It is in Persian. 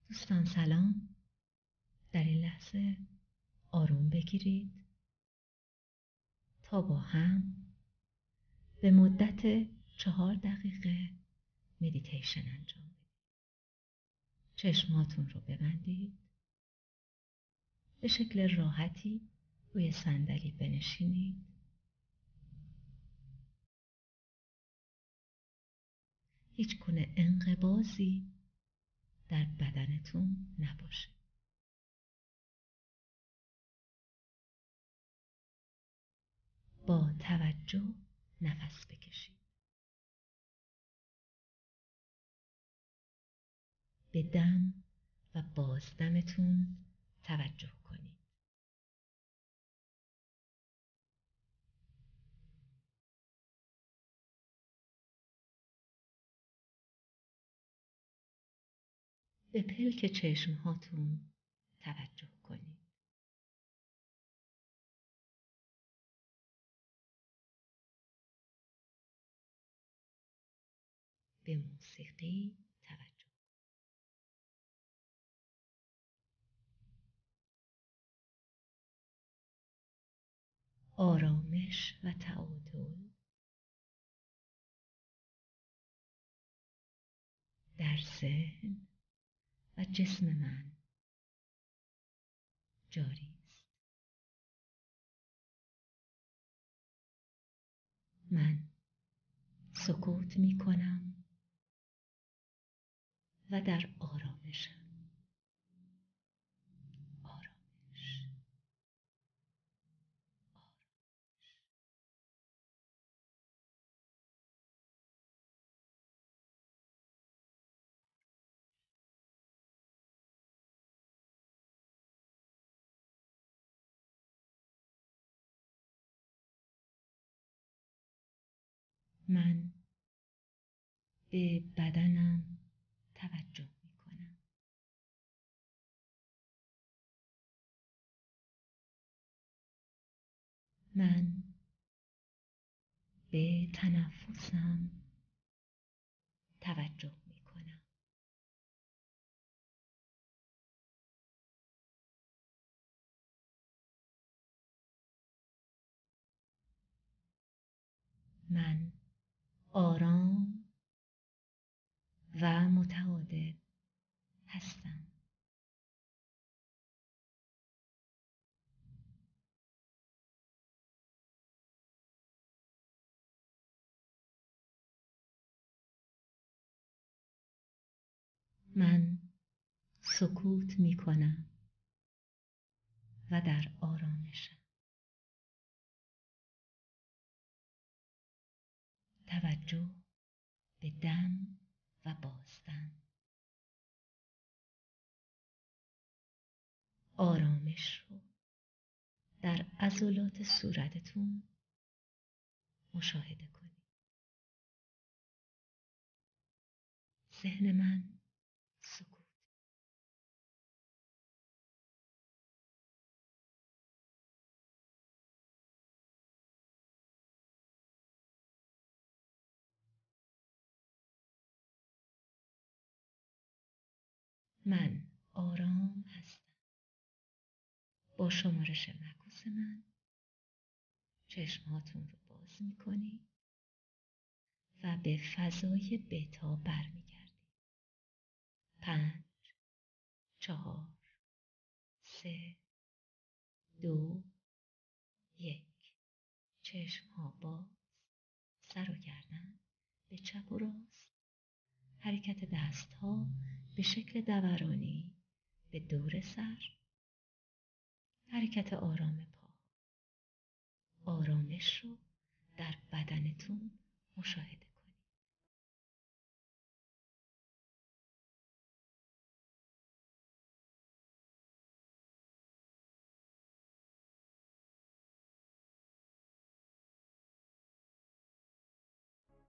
دوستان سلام. در این لحظه آروم بگیرید تا با هم به مدت 4 دقیقه مدیتیشن انجام بدید. چشماتون رو ببندید. به شکل راحتی روی صندلی بنشینید. هیچ گونه انقباضی در بدنتون نباشه. با توجه نفس بکشید. به دم و بازدمتون توجه کنید. به پلک چشمهاتون توجه کنید. به موسیقی توجه کنید. آرامش و تعادل در ذهن و جسم من جاری است. من سکوت می کنم و در آرامشم. آرامش. من به بدنم توجه می کنم. من به تنفسم توجه می کنم. من آرام و متعادل هستم. من سکوت می کنم و در آرامشم. توجه به دم و بازدم. آرامش رو در عضلات صورتتون مشاهده کنید. ذهن من سکوت. من آرام هستم. با شمارش معکوس من چشمهاتون رو باز میکنید و به فضای بتا برمیگردید. 5 4 3 2 1. چشمها باز. سر و گردن به چپ و راست. حرکت دستها به شکل دورانی به دور سر. حرکت آرام پا. آرامش رو در بدنتون مشاهده کنید.